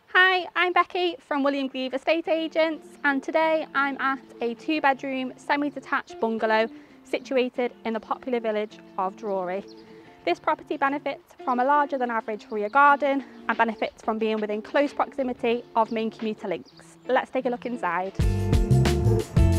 Hi, I'm Becky from William Grieve Estate Agents, and today I'm at a 2-bedroom semi-detached bungalow situated in the popular village of Drury. This property benefits from a larger than average rear garden and benefits from being within close proximity of main commuter links. Let's take a look inside.